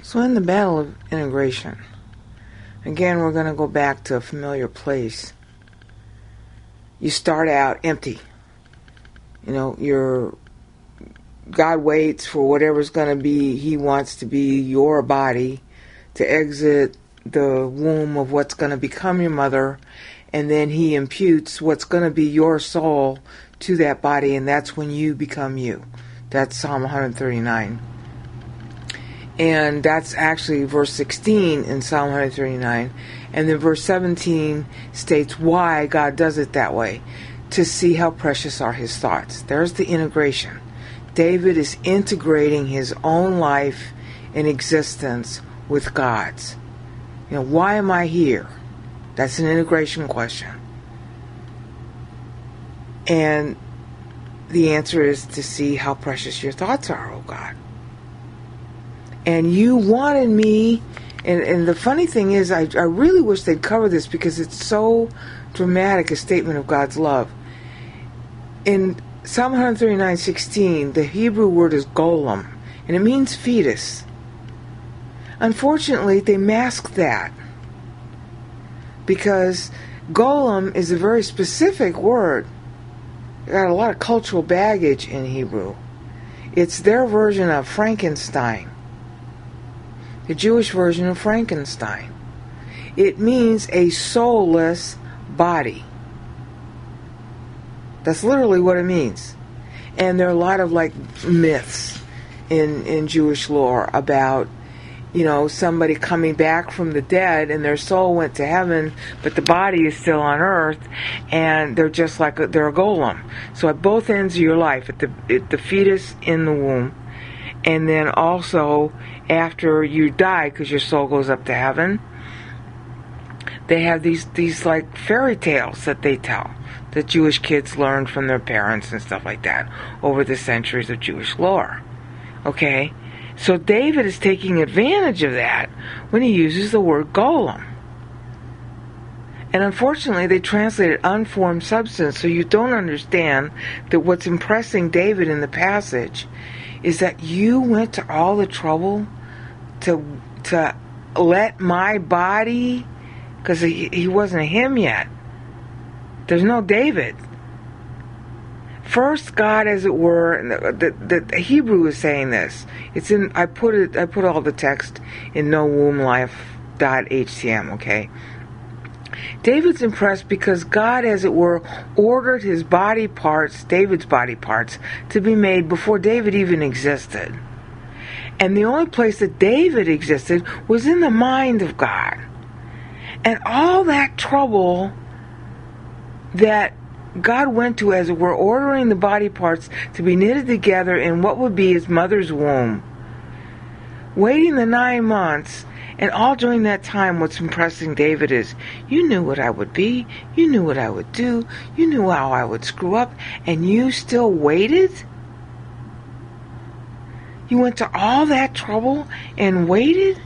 So in the battle of integration, again, we're going to go back to a familiar place. You start out empty. God waits for whatever's going to be, He wants to be your body, to exit the womb of what's going to become your mother, and then He imputes what's going to be your soul to that body, and that's when you become you. That's Psalm 139. And that's actually verse 16 in Psalm 139. And then verse 17 states why God does it that way. To see how precious are His thoughts. There's the integration. David is integrating his own life and existence with God's. Why am I here? That's an integration question. And the answer is to see how precious your thoughts are, oh God. And you wanted me, and the funny thing is, I really wish they'd cover this because it's so dramatic, a statement of God's love. In Psalm 139:16, the Hebrew word is golem, and it means fetus. Unfortunately, they mask that because golem is a very specific word. It got a lot of cultural baggage in Hebrew. It's their version of Frankenstein. The Jewish version of Frankenstein. It means a soulless body. That's literally what it means. And there are a lot of myths in Jewish lore about, somebody coming back from the dead and their soul went to heaven, but the body is still on earth, and they're just they're a golem. So at both ends of your life, at the fetus in the womb, and then also after you die, because your soul goes up to heaven, they have these fairy tales that they tell, that Jewish kids learned from their parents and stuff like that over the centuries of Jewish lore. Okay? So David is taking advantage of that when he uses the word golem. And unfortunately, they translated unformed substance, so you don't understand that what's impressing David in the passage is that you went to all the trouble to let my body, because he wasn't a him yet. There's no David. First, God, as it were, and the Hebrew is saying this. It's in. I put all the text in nowomblife.htm. Okay. David's impressed because God, as it were, ordered his body parts, David's body parts, to be made before David even existed. And the only place that David existed was in the mind of God. And all that trouble that God went to, as it were, ordering the body parts to be knitted together in what would be his mother's womb, waiting the 9 months, and all during that time, what's impressing David is, you knew what I would be, you knew what I would do, you knew how I would screw up, and you still waited? You went to all that trouble and waited?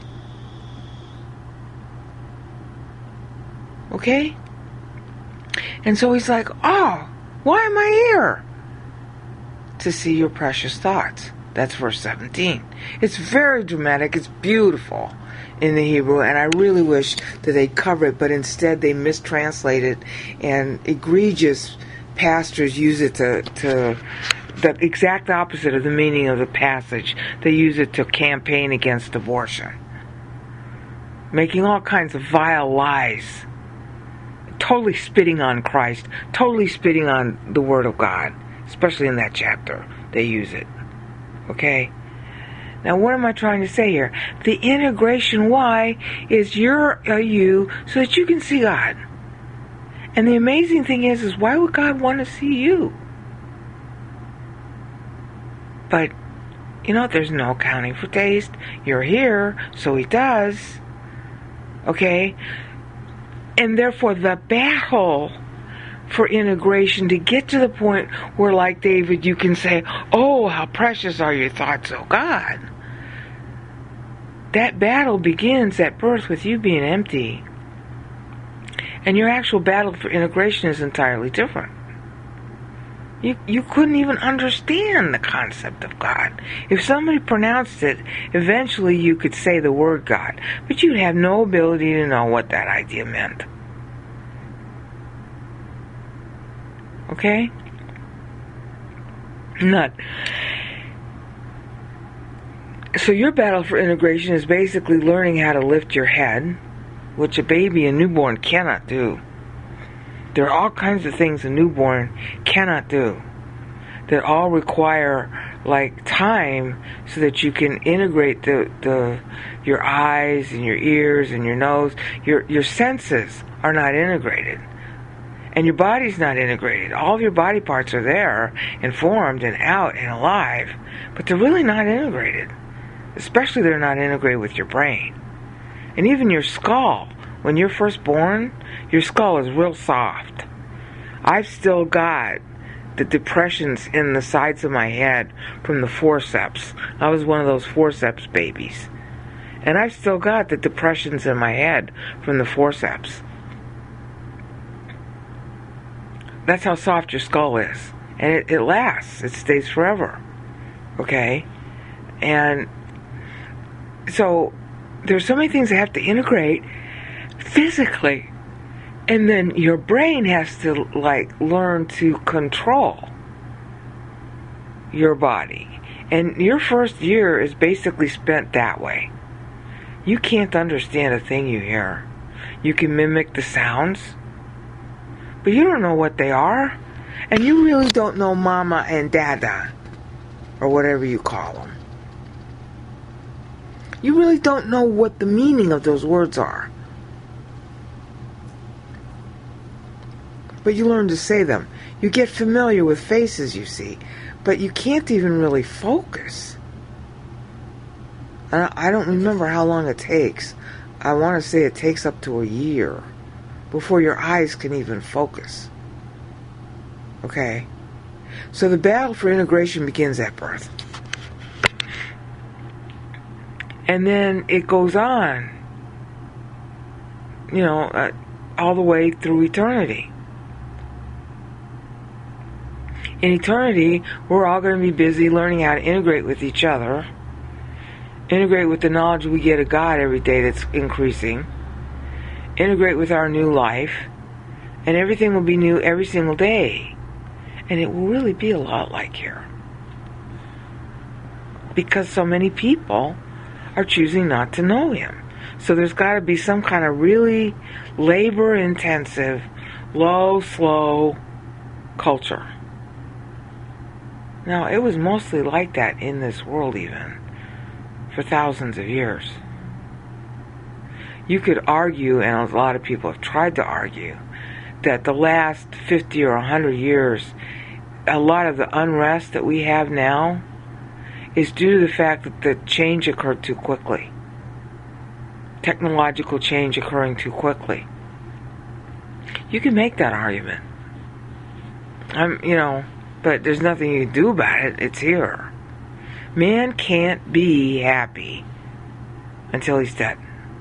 Okay? And so he's like, oh, why am I here? To see your precious thoughts. That's verse 17. It's very dramatic. It's beautiful in the Hebrew, and I really wish that they'd cover it, but instead they mistranslate it, and egregious pastors use it to the exact opposite of the meaning of the passage. They use it to campaign against abortion, making all kinds of vile lies, totally spitting on Christ, totally spitting on the Word of God, especially in that chapter. They use it. Okay? Now, what am I trying to say here? The integration why is you're a you so that you can see God. And the amazing thing is why would God want to see you? But, there's no accounting for taste. You're here, so He does. Okay? And therefore, the battle for integration to get to the point where, like David, you can say, oh, how precious are your thoughts, oh God. That battle begins at birth with you being empty. And your actual battle for integration is entirely different. You couldn't even understand the concept of God. If somebody pronounced it, eventually you could say the word God, but you'd have no ability to know what that idea meant. Okay? None. So your battle for integration is basically learning how to lift your head, which a baby, a newborn, cannot do. There are all kinds of things a newborn cannot do that all require time so that you can integrate your eyes and your ears and your nose. Your senses are not integrated. And your body's not integrated. All of your body parts are there and formed and out and alive, but they're really not integrated. Especially they're not integrated with your brain. And even your skull, when you're first born, your skull is real soft. I've still got the depressions in the sides of my head from the forceps. I was one of those forceps babies. And I've still got the depressions in my head from the forceps. That's how soft your skull is. And it lasts. It stays forever. Okay? And so there's so many things that have to integrate physically. And then your brain has to learn to control your body. And your first year is basically spent that way. You can't understand a thing you hear. You can mimic the sounds, but you don't know what they are. And you really don't know mama and dada, or whatever you call them. You really don't know what the meaning of those words are. But you learn to say them. You get familiar with faces you see, but you can't even really focus. I don't remember how long it takes. I want to say it takes up to a year before your eyes can even focus. Okay? So the battle for integration begins at birth. And then it goes on, all the way through eternity. In eternity, we're all going to be busy learning how to integrate with each other, integrate with the knowledge we get of God every day that's increasing, integrate with our new life, and everything will be new every single day. And it will really be a lot like here. Because so many people are choosing not to know Him. So there's got to be some kind of really labor-intensive, low, slow culture. Now, it was mostly like that in this world even, for thousands of years. You could argue, and a lot of people have tried to argue, that the last 50 or 100 years, a lot of the unrest that we have now is due to the fact that the change occurred too quickly. Technological change occurring too quickly. You can make that argument. But there's nothing you can do about it. It's here. Man can't be happy until he's dead.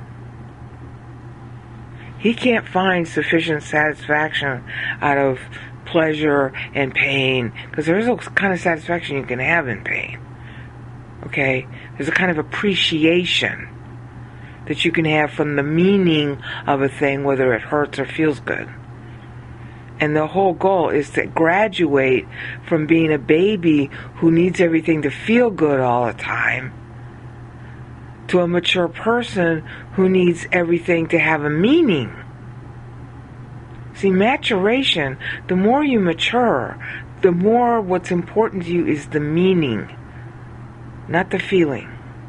He can't find sufficient satisfaction out of pleasure and pain, because there is a kind of satisfaction you can have in pain. Okay? There's a kind of appreciation that you can have from the meaning of a thing, whether it hurts or feels good. And the whole goal is to graduate from being a baby who needs everything to feel good all the time to a mature person who needs everything to have a meaning. See, maturation, the more you mature, the more what's important to you is the meaning, not the feeling.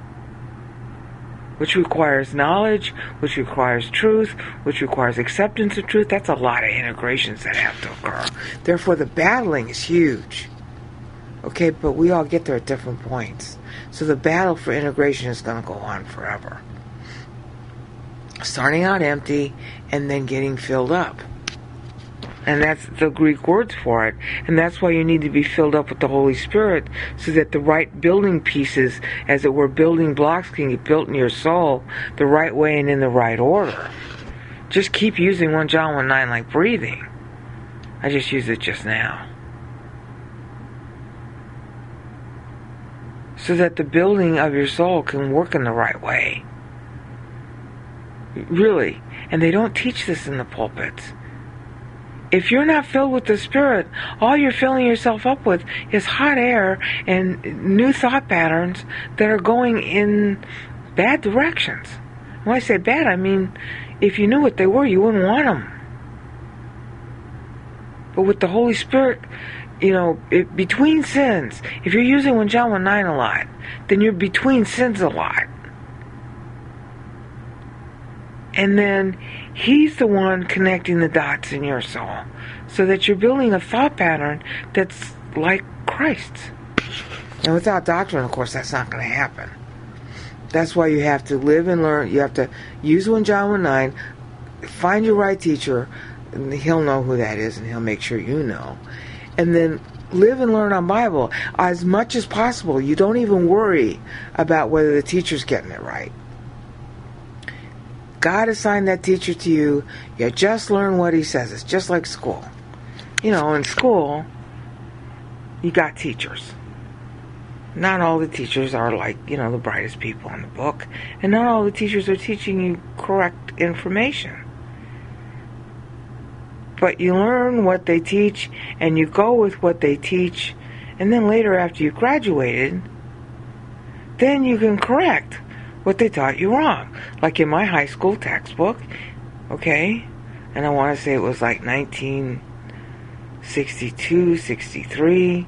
Which requires knowledge, which requires truth, which requires acceptance of truth. That's a lot of integrations that have to occur. Therefore, the battling is huge. Okay, but we all get there at different points. So the battle for integration is going to go on forever. Starting out empty and then getting filled up. And that's the Greek words for it. And that's why you need to be filled up with the Holy Spirit, so that the right building pieces, as it were building blocks, can get built in your soul the right way and in the right order. Just keep using 1 John 1:9 like breathing. I just used it just now. so that the building of your soul can work in the right way. Really. And they don't teach this in the pulpits. If you're not filled with the Spirit, all you're filling yourself up with is hot air and new thought patterns that are going in bad directions. When I say bad, I mean, if you knew what they were, you wouldn't want them. But with the Holy Spirit, between sins, if you're using 1 John 1:9 a lot, then you're between sins a lot. And then He's the one connecting the dots in your soul, so that you're building a thought pattern that's like Christ's. And without doctrine, of course, that's not going to happen. That's why you have to live and learn. You have to use 1 John 1:9, find your right teacher, and he'll know who that is, and he'll make sure you know. And then live and learn on Bible as much as possible. You don't even worry about whether the teacher's getting it right. God assigned that teacher to you. You just learn what he says. It's just like school. In school, you got teachers. Not all the teachers are like, the brightest people in the book. And not all the teachers are teaching you correct information. But you learn what they teach, and you go with what they teach. And then later, after you graduated, then you can correct what they taught you wrong. Like in my high school textbook, okay? And I want to say it was like 1962, 63.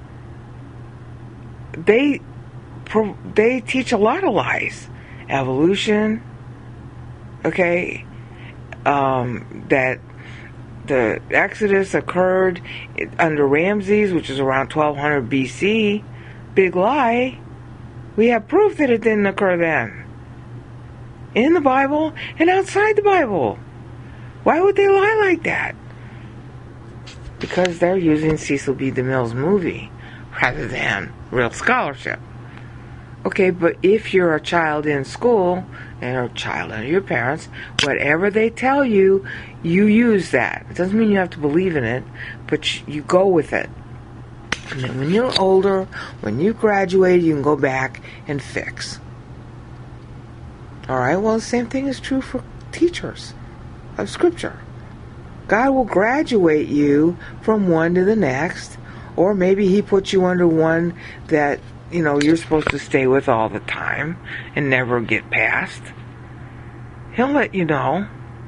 They teach a lot of lies. Evolution, okay? That the Exodus occurred under Ramses, which is around 1200 BC. Big lie. We have proof that it didn't occur then. In the Bible and outside the Bible. Why would they lie like that? Because they're using Cecil B. DeMille's movie rather than real scholarship. Okay, but if you're a child in school and a child under your parents, whatever they tell you, you use that. It doesn't mean you have to believe in it, but you go with it. And then when you're older, when you graduate, you can go back and fix. Alright, well, the same thing is true for teachers of Scripture. God will graduate you from one to the next, or maybe He puts you under one that, you're supposed to stay with all the time and never get past. He'll let you know.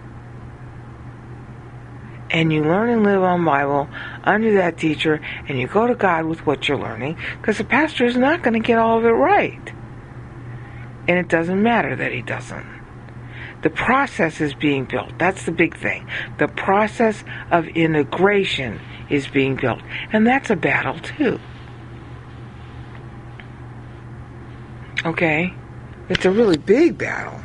And you learn and live on Bible under that teacher, and you go to God with what you're learning, because the pastor is not going to get all of it right. And it doesn't matter that he doesn't. The process is being built. That's the big thing. The process of integration is being built. And that's a battle too. Okay? It's a really big battle.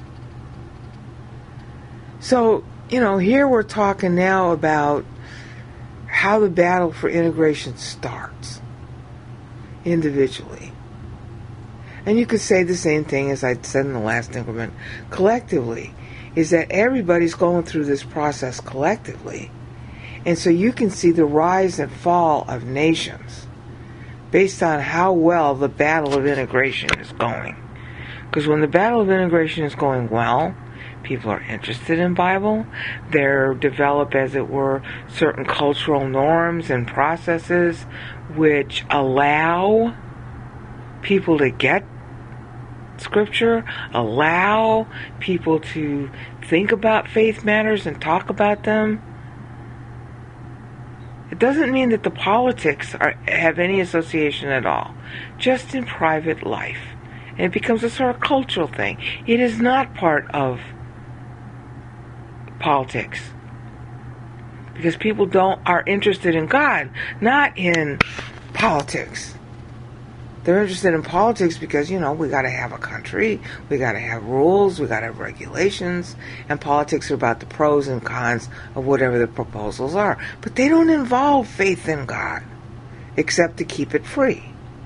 So, here we're talking now about how the battle for integration starts individually. And you could say the same thing as I said in the last increment. Collectively, is that everybody's going through this process collectively. And so you can see the rise and fall of nations based on how well the battle of integration is going. Because when the battle of integration is going well, people are interested in Bible. They're develop, as it were, certain cultural norms and processes which allow people to get Scripture, allow people to think about faith matters and talk about them. It doesn't mean that the politics have any association at all, just in private life. And it becomes a sort of cultural thing. It is not part of politics, because people are interested in God, not in politics. They're interested in politics because, we got to have a country, we got to have rules, we got to have regulations, and politics are about the pros and cons of whatever the proposals are. But they don't involve faith in God, except to keep it free.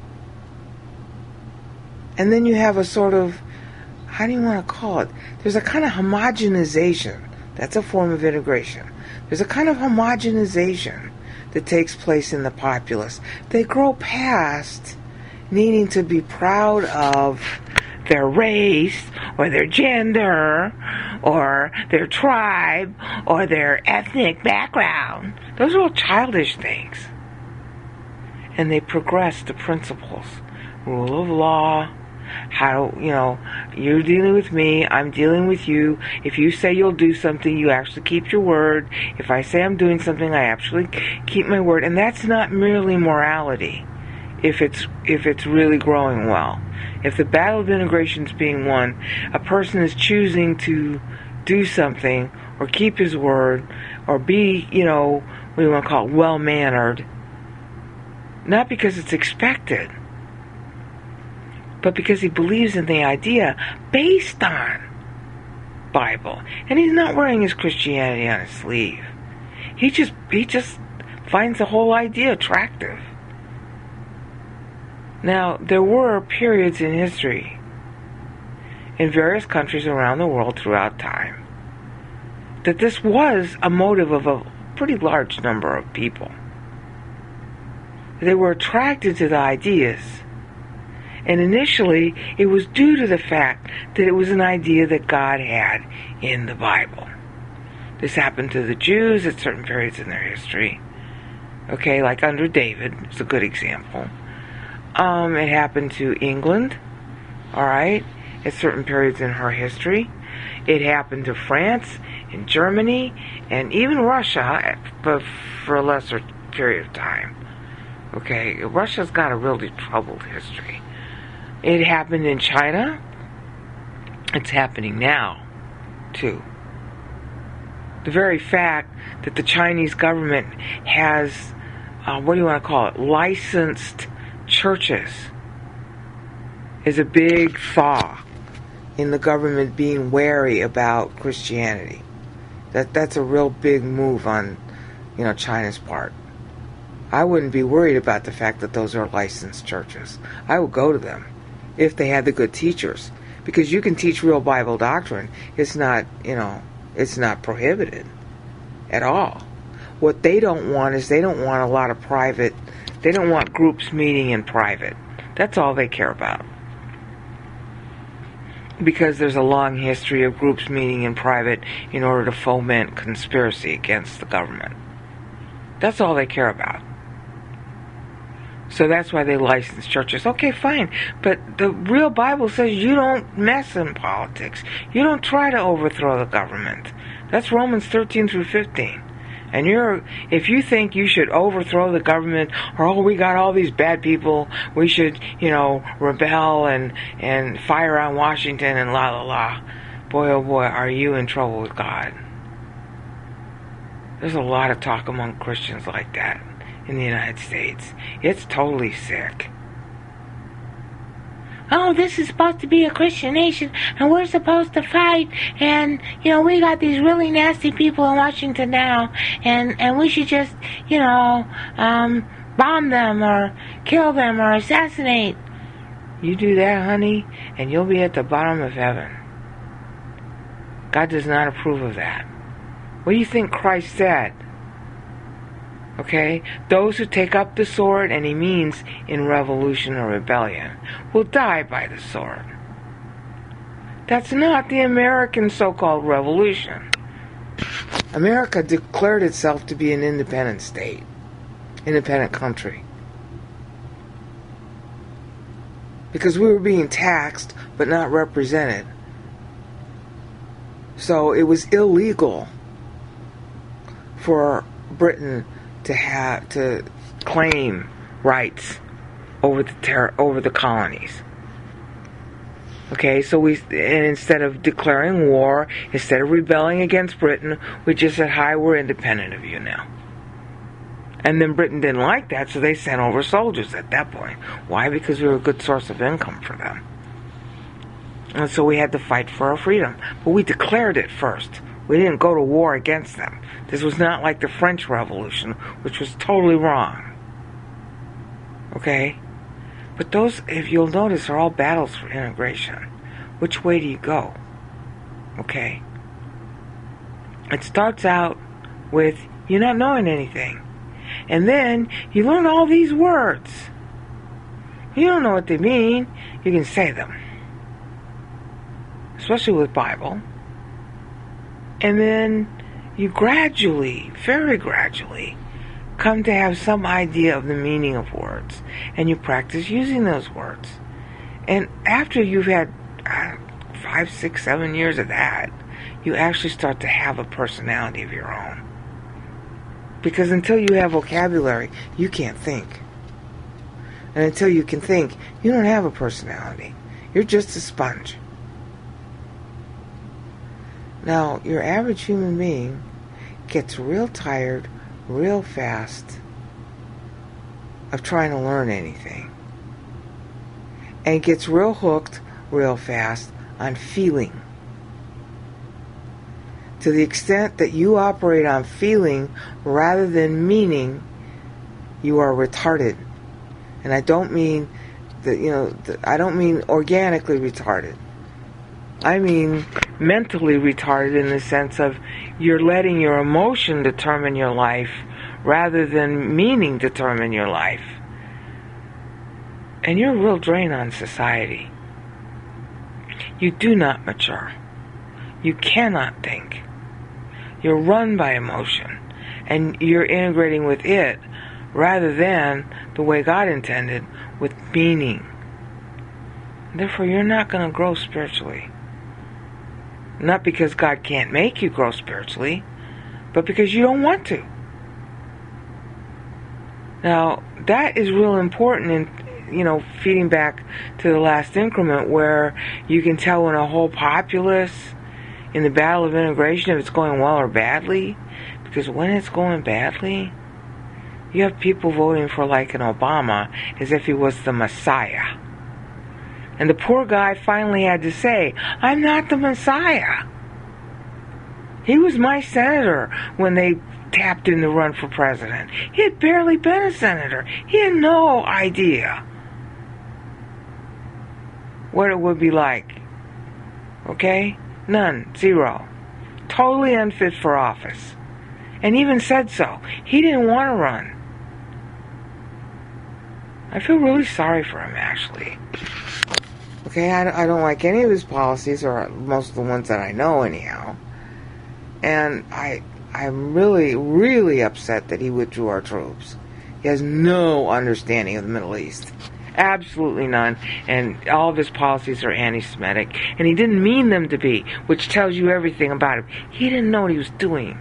And then you have a sort of, how do you want to call it? There's a kind of homogenization. That's a form of integration. There's a kind of homogenization that takes place in the populace. They grow past needing to be proud of their race or their gender or their tribe or their ethnic background. Those are all childish things. And they progress to principles. Rule of law. How, you're dealing with me, I'm dealing with you. If you say you'll do something, you actually keep your word. If I say I'm doing something, I actually keep my word. And that's not merely morality, if it's really growing well. If the battle of integration is being won, a person is choosing to do something or keep his word or be, what do you want to call it, well-mannered, not because it's expected, but because he believes in the idea based on Bible. And he's not wearing his Christianity on his sleeve. He just finds the whole idea attractive. Now, there were periods in history in various countries around the world throughout time that this was a motive of a pretty large number of people. They were attracted to the ideas. And initially, it was due to the fact that it was an idea that God had in the Bible. This happened to the Jews at certain periods in their history. Okay, like under David, it's a good example. It happened to England, all right, at certain periods in her history. It happened to France and Germany and even Russia, but for a lesser period of time. Okay, Russia's got a really troubled history. It happened in China. It's happening now, too. The very fact that the Chinese government has, what do you want to call it, licensed churches is a big thaw in the government being wary about Christianity. That's a real big move on, China's part. I wouldn't be worried about the fact that those are licensed churches. I would go to them if they had the good teachers, because you can teach real Bible doctrine. It's not, it's not prohibited at all. What they don't want is they don't want a lot of private, they don't want groups meeting in private. That's all they care about. Because there's a long history of groups meeting in private in order to foment conspiracy against the government. That's all they care about. So that's why they license churches. Okay, fine. But the real Bible says you don't mess in politics. You don't try to overthrow the government. That's Romans 13 through 15. And if you think you should overthrow the government, or we got all these bad people, we should, rebel and fire on Washington and la la la, boy oh boy, are you in trouble with God. There's a lot of talk among Christians like that in the United States. It's totally sick. Oh, this is supposed to be a Christian nation, and we're supposed to fight, and, we got these really nasty people in Washington now, and we should just, bomb them, or kill them, or assassinate. You do that, honey, and you'll be at the bottom of heaven. God does not approve of that. What do you think Christ said? Okay? Those who take up the sword, and he means in revolution or rebellion, will die by the sword. That's not the American so-called revolution. America declared itself to be an independent state, independent country. Because we were being taxed, but not represented. So it was illegal for Britain to claim rights over the colonies. Okay, so and instead of declaring war, instead of rebelling against Britain, we just said, "Hi, we're independent of you now." And then Britain didn't like that, so they sent over soldiers at that point. Why? Because we were a good source of income for them. And so we had to fight for our freedom. But we declared it first. We didn't go to war against them. This was not like the French Revolution, which was totally wrong. Okay? But those, if you'll notice, are all battles for integration. Which way do you go? Okay? It starts out with you not knowing anything. And then you learn all these words. You don't know what they mean. You can say them. Especially with Bible. And then you gradually, very gradually, come to have some idea of the meaning of words. And you practice using those words. And after you've had 5, 6, 7 years of that, you actually start to have a personality of your own. Because until you have vocabulary, you can't think. And until you can think, you don't have a personality. You're just a sponge. Now, your average human being gets real tired real fast of trying to learn anything. And gets real hooked real fast on feeling. To the extent that you operate on feeling rather than meaning, you are retarded. And I don't mean I don't mean organically retarded. I mean mentally retarded in the sense of you're letting your emotion determine your life rather than meaning determine your life. And you're a real drain on society. You do not mature. You cannot think. You're run by emotion. And you're integrating with it rather than the way God intended, with meaning. Therefore, you're not going to grow spiritually. Not because God can't make you grow spiritually, but because you don't want to. Now, that is real important in, feeding back to the last increment, where you can tell when a whole populace in the battle of integration, if it's going well or badly. Because when it's going badly, you have people voting for like an Obama as if he was the Messiah. And the poor guy finally had to say, I'm not the Messiah. He was my senator when they tapped in to run for president. He had barely been a senator. He had no idea what it would be like. Okay? None. Zero. Totally unfit for office. And even said so. He didn't want to run. I feel really sorry for him, actually. Okay, I don't like any of his policies, or most of the ones that I know anyhow. And I'm really, really upset that he withdrew our troops. He has no understanding of the Middle East. Absolutely none. And all of his policies are anti-Semitic. And he didn't mean them to be, which tells you everything about him. He didn't know what he was doing.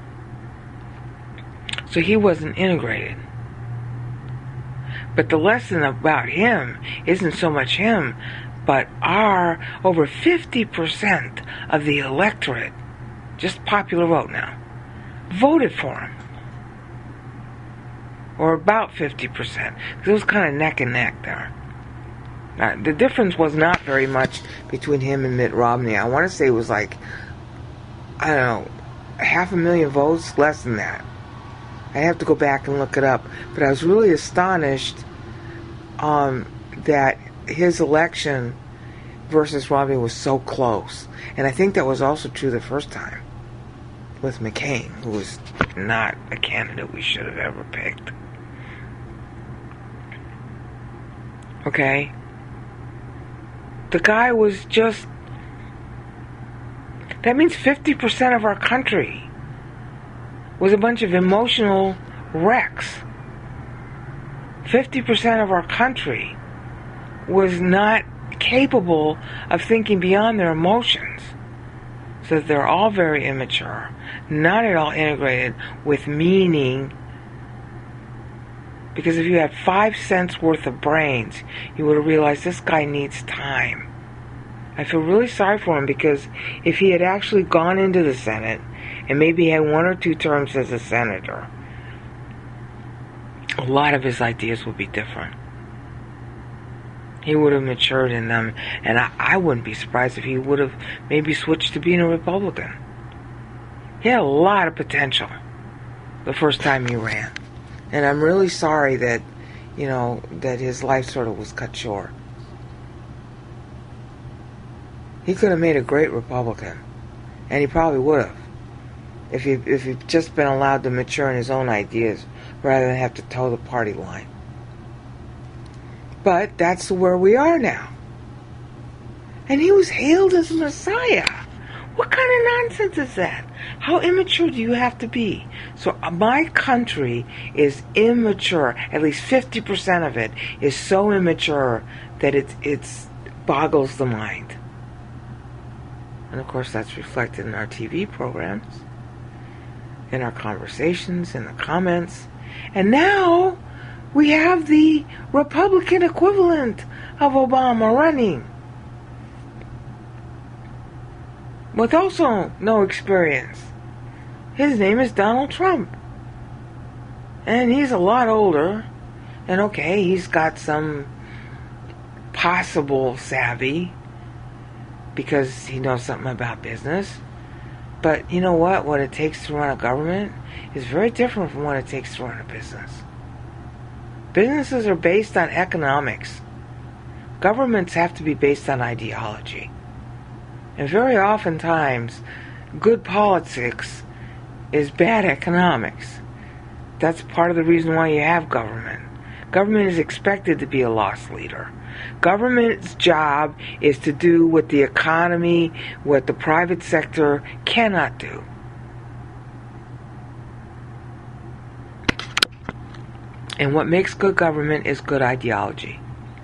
So he wasn't integrated. But the lesson about him isn't so much him, but our over 50% of the electorate, just popular vote now, voted for him. Or about 50%. It was kind of neck and neck there. Now, the difference was not very much between him and Mitt Romney. I want to say it was like, 500,000 votes, less than that. I have to go back and look it up. But I was really astonished that his election versus Romney was so close. And I think that was also true the first time with McCain, who was not a candidate we should have ever picked. Okay? The guy was just... That means 50% of our country was a bunch of emotional wrecks. 50% of our country was not capable of thinking beyond their emotions. So they're all very immature, not at all integrated with meaning. Because if you had 5 cents worth of brains, you would have realized this guy needs time. I feel really sorry for him, because if he had actually gone into the Senate and maybe had 1 or 2 terms as a senator, a lot of his ideas would be different. He would have matured in them, and I wouldn't be surprised if he would have maybe switched to being a Republican. He had a lot of potential the first time he ran. And I'm really sorry that, that his life sort of was cut short. He could have made a great Republican, and he probably would have, if he'd just been allowed to mature in his own ideas rather than have to toe the party line. But that's where we are now. And he was hailed as Messiah. What kind of nonsense is that? How immature do you have to be? So my country is immature. At least 50% of it is so immature that it boggles the mind. And of course that's reflected in our TV programs, in our conversations, in the comments. And now we have the Republican equivalent of Obama running, with also no experience. His name is Donald Trump. And he's a lot older. And okay, he's got some possible savvy because he knows something about business. But you know what? What it takes to run a government is very different from what it takes to run a business. Businesses are based on economics. Governments have to be based on ideology. And very oftentimes, good politics is bad economics. That's part of the reason why you have government. Government is expected to be a loss leader. Government's job is to do what the economy, what the private sector cannot do. And what makes good government is good ideology.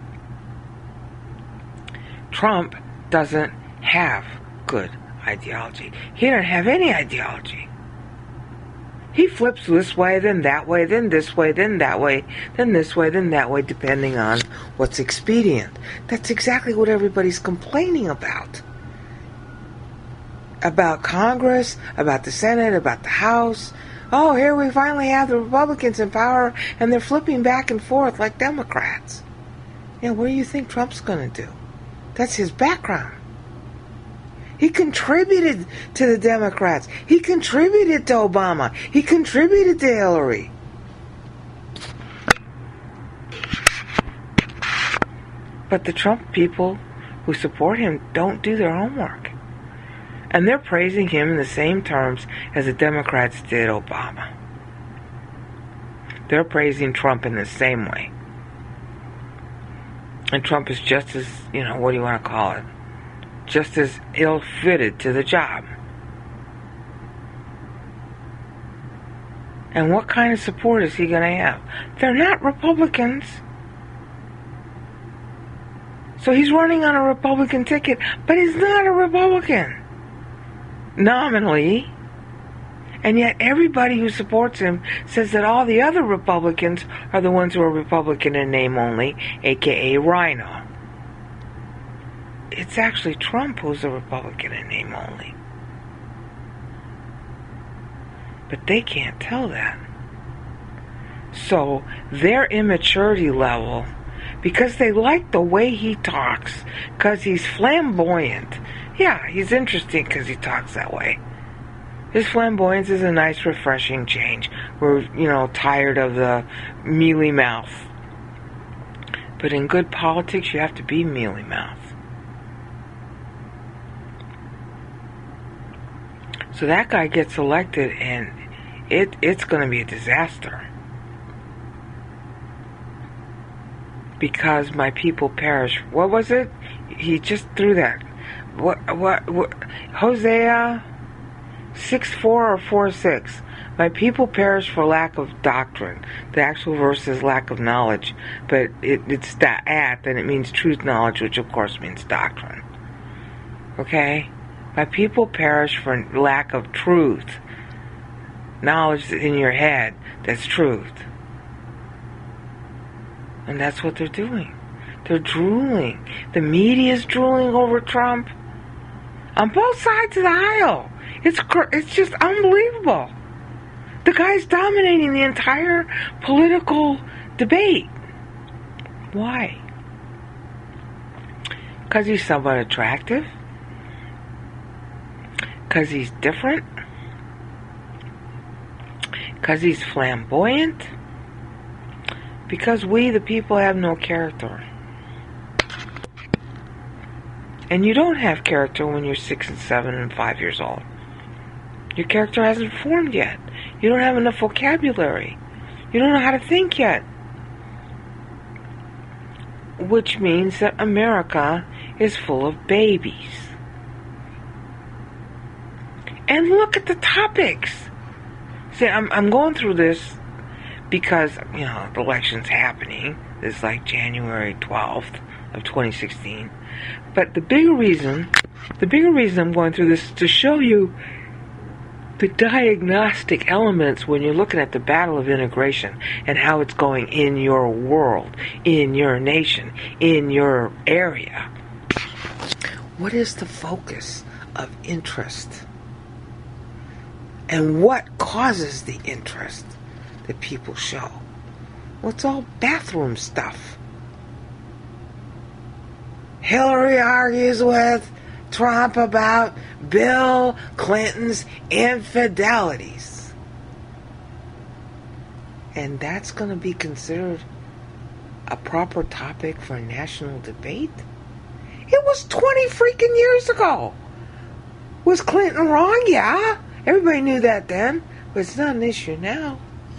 Trump doesn't have good ideology. He doesn't have any ideology. He flips this way, then that way, then this way, then that way, then this way, then that way, depending on what's expedient. That's exactly what everybody's complaining about. About Congress, about the Senate, about the House. Oh, here we finally have the Republicans in power, and they're flipping back and forth like Democrats. Yeah, what do you think Trump's going to do? That's his background. He contributed to the Democrats. He contributed to Obama. He contributed to Hillary. But the Trump people who support him don't do their homework. And they're praising him in the same terms as the Democrats did Obama. They're praising Trump in the same way. And Trump is just as, what do you want to call it? Just as ill-fitted to the job. And what kind of support is he going to have? They're not Republicans. So he's running on a Republican ticket, but he's not a Republican. Nominally. And yet everybody who supports him says that all the other Republicans are the ones who are Republican in name only, aka Rhino. It's actually Trump who's a Republican in name only. But they can't tell that. So their immaturity level, because they like the way he talks, because he's flamboyant. Yeah, he's interesting because he talks that way. His flamboyance is a nice, refreshing change. We're, tired of the mealy mouth. But in good politics, you have to be mealy mouth. So that guy gets elected, and it's going to be a disaster. Because my people perish. What was it? He just threw that. What Hosea 6:4 or 4:6. My people perish for lack of doctrine. The actual verse is lack of knowledge, but it's that and it means truth knowledge, which of course means doctrine. Okay? My people perish for lack of truth. Knowledge in your head that's truth. And that's what they're doing. They're drooling. The media is drooling over Trump. On both sides of the aisle. It's just unbelievable. The guy's dominating the entire political debate. Why? Because he's somewhat attractive? Because he's different? Because he's flamboyant? Because we, the people, have no character. And you don't have character when you're 6 and 7 and 5 years old. Your character hasn't formed yet. You don't have enough vocabulary. You don't know how to think yet. which means that America is full of babies. And look at the topics. See, I'm going through this because, the election's happening. It's like January 12th of 2016. But the bigger reason I'm going through this is to show you the diagnostic elements when you're looking at the battle of integration and how it's going in your world, in your nation, in your area. What is the focus of interest? And what causes the interest that people show? Well, it's all bathroom stuff. Hillary argues with Trump about Bill Clinton's infidelities. And that's going to be considered a proper topic for national debate? It was 20 freaking years ago. Was Clinton wrong? Yeah. Everybody knew that then. But it's not an issue now.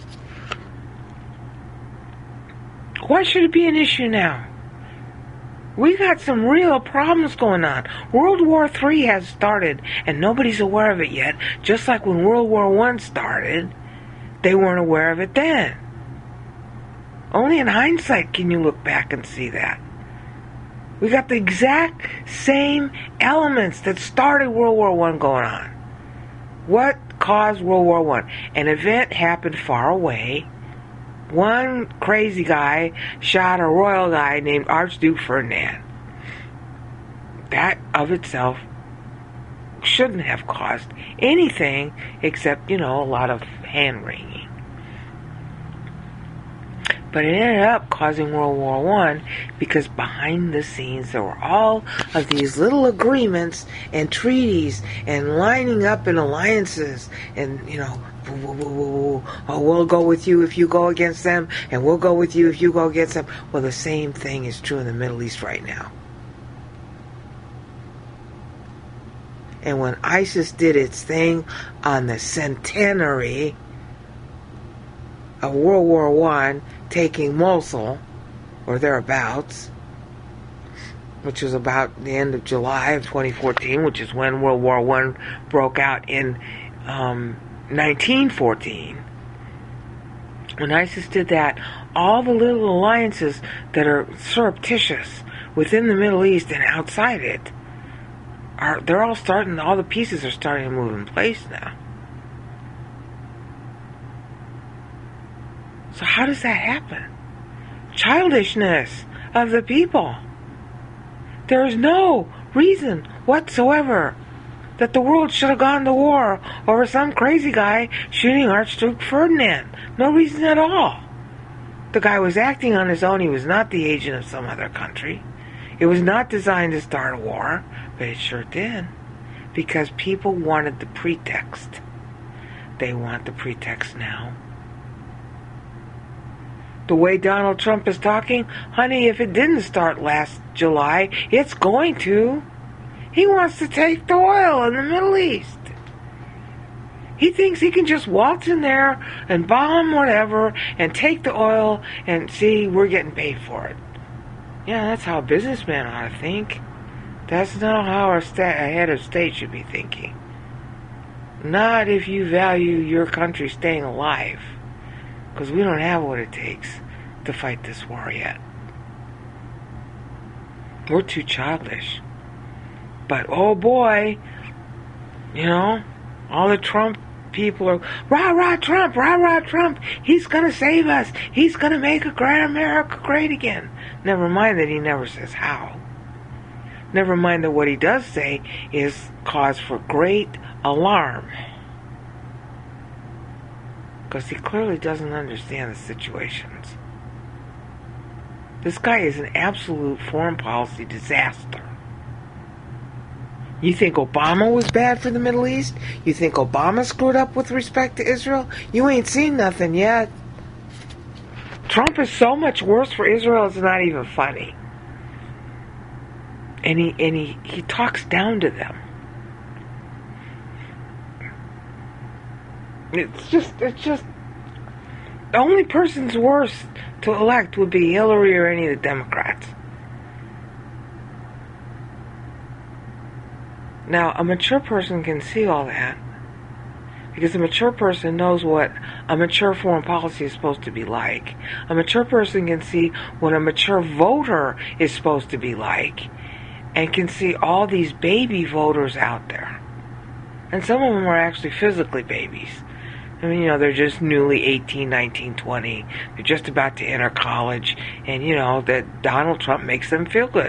Why should it be an issue now? We got some real problems going on. World War III has started, and nobody's aware of it yet. Just like when World War I started, they weren't aware of it then. Only in hindsight can you look back and see that. We got the exact same elements that started World War I going on. What caused World War I? An event happened far away. One crazy guy shot a royal guy named Archduke Ferdinand. That of itself shouldn't have caused anything except, a lot of hand-wringing. But it ended up causing World War I because behind the scenes there were all of these little agreements and treaties and lining up in alliances and, we'll go with you if you go against them, and we'll go with you if you go against them. Well, the same thing is true in the Middle East right now. And when ISIS did its thing on the centenary of World War I, taking Mosul, or thereabouts, which was about the end of July of 2014, which is when World War I broke out in 1914. When ISIS did that, all the little alliances that are surreptitious within the Middle East and outside it, all the pieces are starting to move in place now. So how does that happen? Childishness of the people. There is no reason whatsoever that the world should have gone to war over some crazy guy shooting Archduke Ferdinand. No reason at all. The guy was acting on his own. He was not the agent of some other country. It was not designed to start a war, but it sure did. Because people wanted the pretext. They want the pretext now. The way Donald Trump is talking, honey, if it didn't start last July, it's going to. He wants to take the oil in the Middle East. He thinks he can just waltz in there and bomb whatever and take the oil and see, we're getting paid for it. Yeah, that's how a businessman ought to think. That's not how a head of state should be thinking. Not if you value your country staying alive. Because we don't have what it takes to fight this war yet. We're too childish. But oh boy, all the Trump people are, rah, rah, Trump, rah, rah, Trump. He's going to save us. He's going to make America great again. Never mind that he never says how. Never mind that what he does say is cause for great alarm. Because he clearly doesn't understand the situations. This guy is an absolute foreign policy disaster. You think Obama was bad for the Middle East? You think Obama screwed up with respect to Israel? You ain't seen nothing yet. Trump is so much worse for Israel, it's not even funny. And he talks down to them. It's just the only person's worse to elect would be Hillary or any of the Democrats. Now, a mature person can see all that because a mature person knows what a mature foreign policy is supposed to be like. A mature person can see what a mature voter is supposed to be like and can see all these baby voters out there. And some of them are actually physically babies. I mean, they're just newly 18, 19, 20. They're just about to enter college. And, that Donald Trump makes them feel good.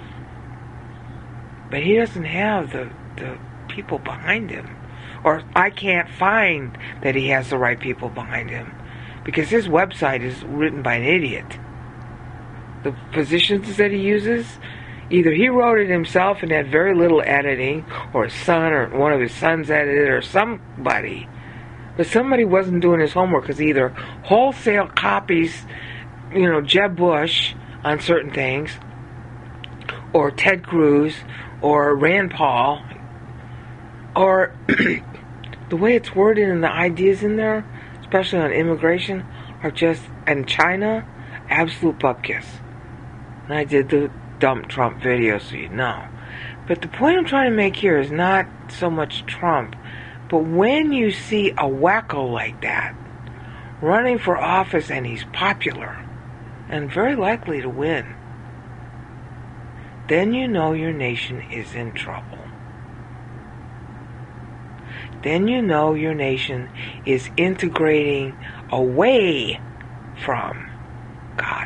But he doesn't have the people behind him. Or I can't find that he has the right people behind him. Because his website is written by an idiot. The positions that he uses, either he wrote it himself and had very little editing, or his son or one of his sons edited it, or somebody. But somebody wasn't doing his homework because either wholesale copies, Jeb Bush on certain things, or Ted Cruz, or Rand Paul, or the way it's worded and the ideas in there, especially on immigration, are just, and China, absolute bupkis. And I did the dump Trump video, so you know. But the point I'm trying to make here is not so much Trump, but when you see a wacko like that running for office and he's popular and very likely to win, then you know your nation is in trouble. Then you know your nation is integrating away from God.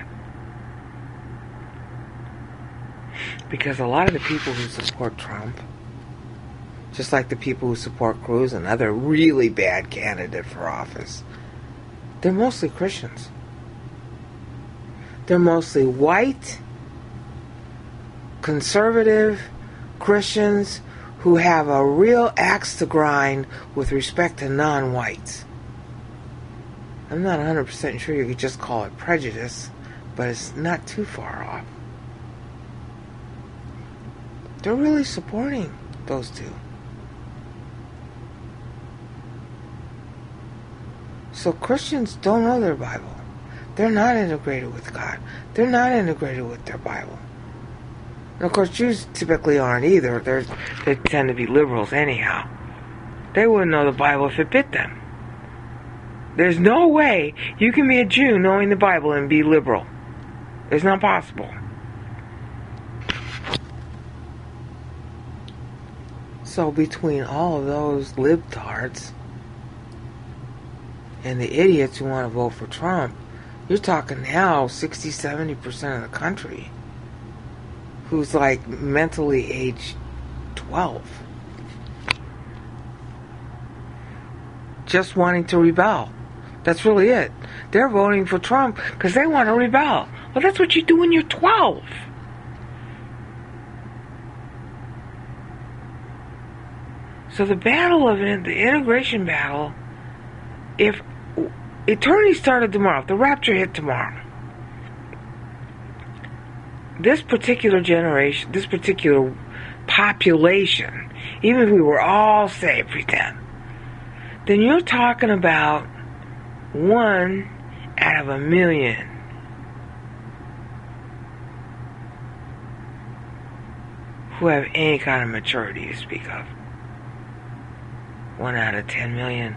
Because a lot of the people who support Trump, just like the people who support Cruz, another really bad candidate for office, they're mostly Christians. They're mostly white, conservative Christians who have a real axe to grind with respect to non-whites. I'm not 100% sure you could just call it prejudice, but it's not too far off. They're really supporting those two. So Christians don't know their Bible. They're not integrated with God. They're not integrated with their Bible. And of course, Jews typically aren't either. They tend to be liberals anyhow. They wouldn't know the Bible if it bit them. There's no way you can be a Jew knowing the Bible and be liberal. It's not possible. So between all of those libtards and the idiots who want to vote for Trump, you're talking now 60-70% of the country who's like mentally age 12. Just wanting to rebel. That's really it. They're voting for Trump because they want to rebel. Well, that's what you do when you're 12. So the battle of it, the integration battle, if eternity started tomorrow, if the rapture hit tomorrow, this particular generation, this particular population, even if we were all saved, pretend, then you're talking about 1 out of 1,000,000 who have any kind of maturity to speak of. 1 out of 10 million.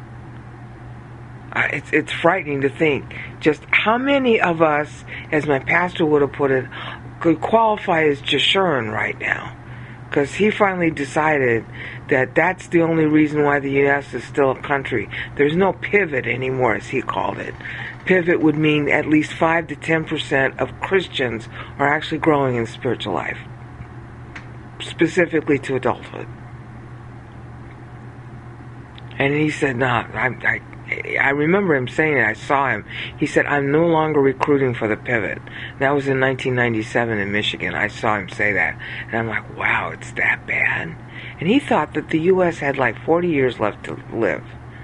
It's frightening to think just how many of us, as my pastor would have put it, could qualify as Jeshurun right now. Because he finally decided that that's the only reason why the U.S. is still a country. There's no pivot anymore, as he called it. Pivot would mean at least 5 to 10% of Christians are actually growing in spiritual life, specifically to adulthood. And he said, no, I remember him saying it. I saw him. He said, I'm no longer recruiting for the pivot. That was in 1997 in Michigan. I saw him say that. And I'm like, wow, it's that bad? And he thought that the U.S. had like 40 years left to live.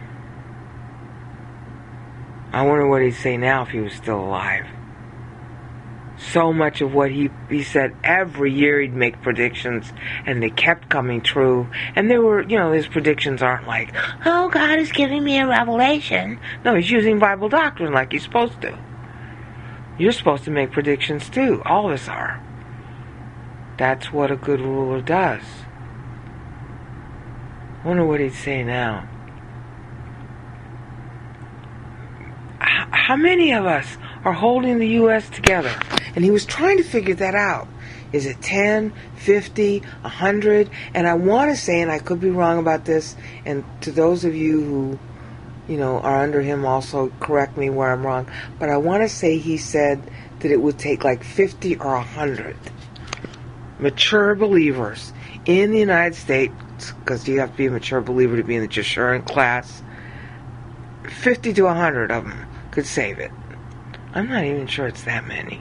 I wonder what he'd say now if he was still alive. So much of what he said, every year he'd make predictions, and they kept coming true. And they were, his predictions aren't like, oh, God is giving me a revelation. No, he's using Bible doctrine like he's supposed to. You're supposed to make predictions too. All of us are. That's what a good ruler does. I wonder what he'd say now. How many of us are holding the U.S. together? And he was trying to figure that out. Is it 10, 50, 100? And I want to say, and I could be wrong about this, and to those of you who, are under him also, correct me where I'm wrong, but I want to say he said that it would take like 50 or 100 mature believers in the United States, because you have to be a mature believer to be in the Jeshurun class. 50 to 100 of them could save it. I'm not even sure it's that many.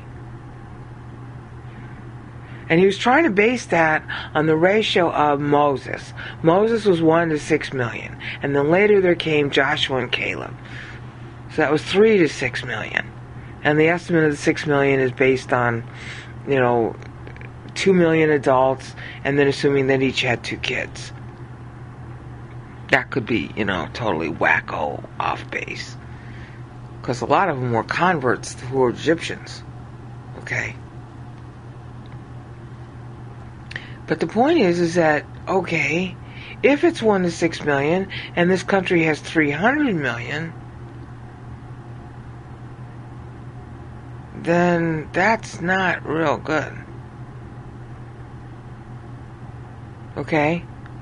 And he was trying to base that on the ratio of Moses. Moses was 1 to 6 million. And then later there came Joshua and Caleb. So that was 3 to 6 million. And the estimate of the 6 million is based on, 2 million adults, and then assuming that each had 2 kids. That could be, totally wacko off base. Because a lot of them were converts who were Egyptians. Okay? But the point is that, okay, if it's 1 to 6 million, and this country has 300 million, then that's not real good. Okay?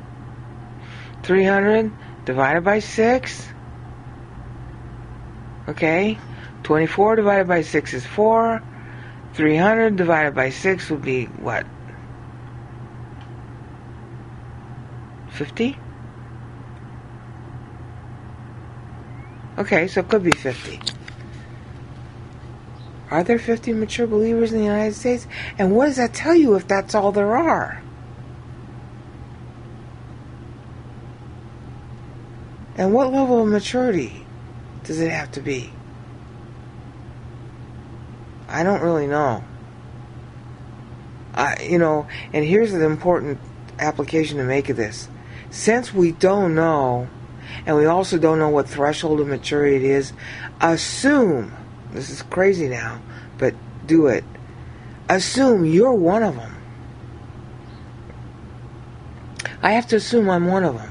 300 divided by 6. Okay? 24 divided by 6 is 4. 300 divided by 6 would be what? 50? Okay, so it could be 50. Are there 50 mature believers in the United States? And what does that tell you if that's all there are? And what level of maturity does it have to be? I don't really know. And here's the important application to make of this. Since we don't know, and we also don't know what threshold of maturity it is, assume, this is crazy now, but do it, assume you're one of them. I have to assume I'm one of them.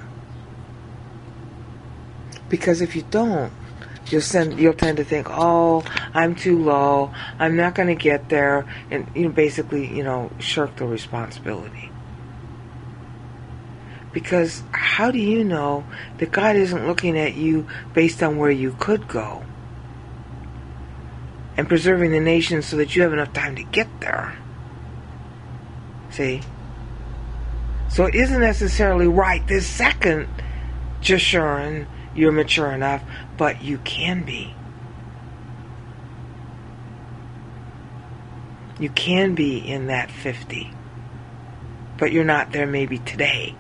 Because if you don't, you'll tend to think, oh, I'm too low, I'm not going to get there, and basically, shirk the responsibility. Because how do you know that God isn't looking at you based on where you could go and preserving the nation so that you have enough time to get there? See? So it isn't necessarily right this second, Jeshurun, you're mature enough, but you can be. You can be in that 50. But you're not there maybe today.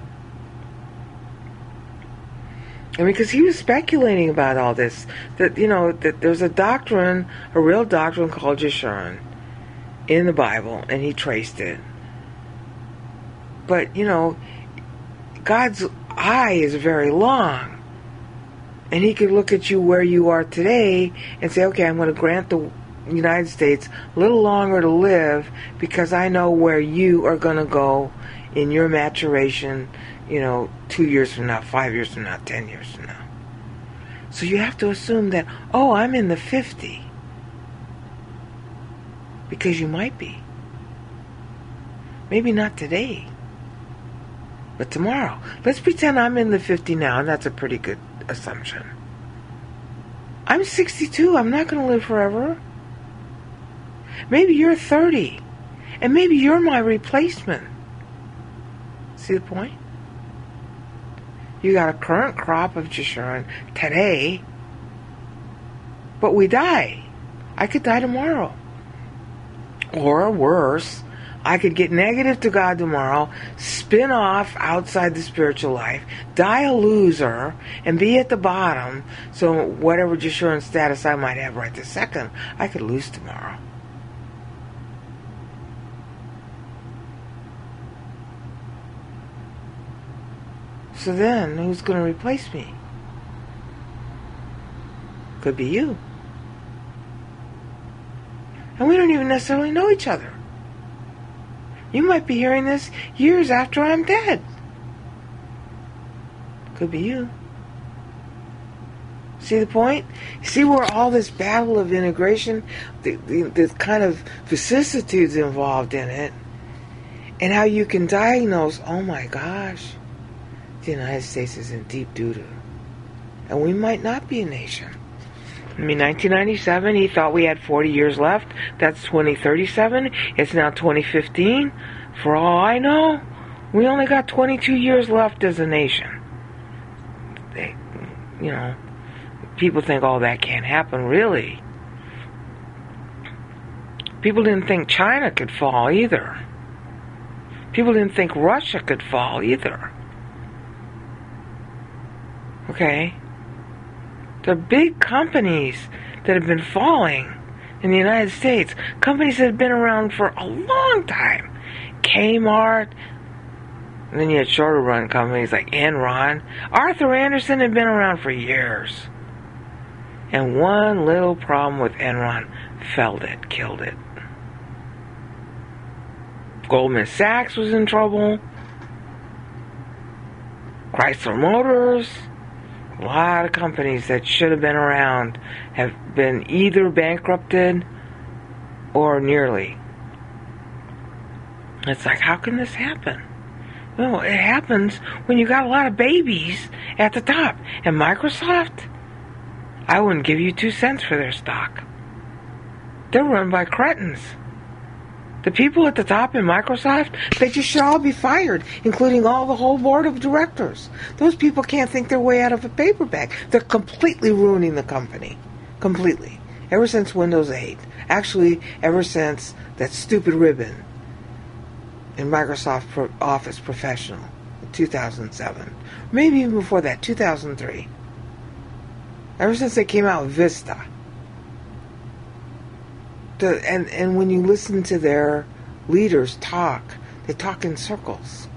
And because he was speculating about all this, that there's a doctrine, a real doctrine called Jeshurun in the Bible, and he traced it. But, God's eye is very long. And he could look at you where you are today and say, okay, I'm going to grant the United States a little longer to live because I know where you are going to go in your maturation, 2 years from now, 5 years from now, 10 years from now. So you have to assume that, oh, I'm in the 50. Because you might be. Maybe not today, but tomorrow. Let's pretend I'm in the 50 now, and that's a pretty good assumption. I'm 62. I'm not going to live forever. Maybe you're 30. And maybe you're my replacement. See the point? You got a current crop of Jeshurun today, but we die. I could die tomorrow. Or worse, I could get negative to God tomorrow, spin off outside the spiritual life, die a loser, and be at the bottom, so whatever Jeshurun status I might have right this second, I could lose tomorrow. So then, who's going to replace me? Could be you. And we don't even necessarily know each other. You might be hearing this years after I'm dead. Could be you. See the point? See where all this battle of integration, the kind of vicissitudes involved in it, and how you can diagnose, oh my gosh, the United States is in deep doo-doo. And we might not be a nation. I mean, 1997, he thought we had 40 years left. That's 2037. It's now 2015. For all I know, we only got 22 years left as a nation. People think, oh, that can't happen. Really? People didn't think China could fall either. People didn't think Russia could fall either. Okay? There are big companies that have been falling in the United States. Companies that have been around for a long time. Kmart. And then you had shorter run companies like Enron. Arthur Andersen had been around for years. And one little problem with Enron felled it, killed it. Goldman Sachs was in trouble. Chrysler Motors. A lot of companies that should have been around have been either bankrupted or nearly. It's like, how can this happen? Well, it happens when you got a lot of babies at the top. And Microsoft, I wouldn't give you 2 cents for their stock. They're run by cretins. The people at the top in Microsoft, they just should all be fired, including the whole board of directors. Those people can't think their way out of a paper bag. They're completely ruining the company. Completely. Ever since Windows 8. Actually, ever since that stupid ribbon in Microsoft Office Professional in 2007. Maybe even before that, 2003. Ever since they came out with Vista. And when you listen to their leaders talk, they talk in circles.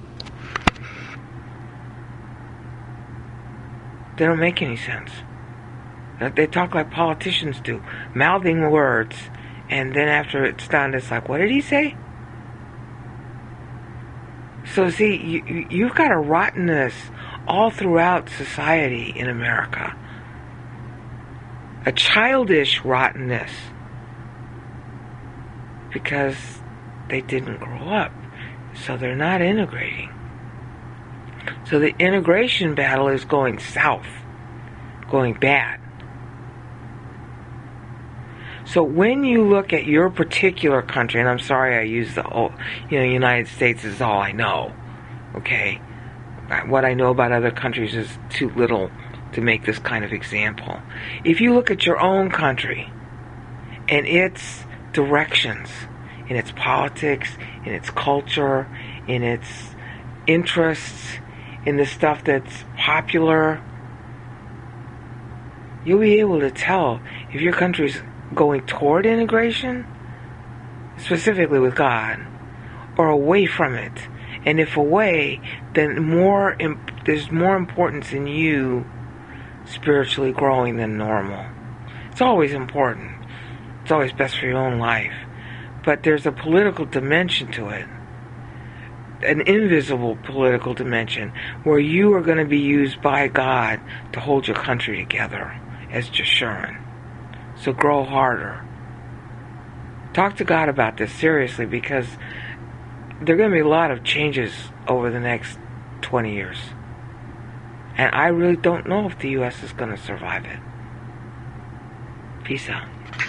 They don't make any sense. They talk like politicians do, mouthing words, and then after it's done, it's like, what did he say? So see, you've got a rottenness all throughout society in America. A childish rottenness. Because they didn't grow up. So they're not integrating. So the integration battle is going south. Going bad. So when you look at your particular country, and I'm sorry I use United States is all I know. Okay? What I know about other countries is too little to make this kind of example. If you look at your own country and its directions in its politics, in its culture, in its interests, in the stuff that's popular, you'll be able to tell if your country's going toward integration, specifically with God, or away from it. And if away, then there's more importance in you spiritually growing than normal. It's always important. It's always best for your own life. But there's a political dimension to it. An invisible political dimension where you are going to be used by God to hold your country together as Jeshurun. So grow harder. Talk to God about this seriously, because there are going to be a lot of changes over the next 20 years. And I really don't know if the U.S. is going to survive it. Peace out.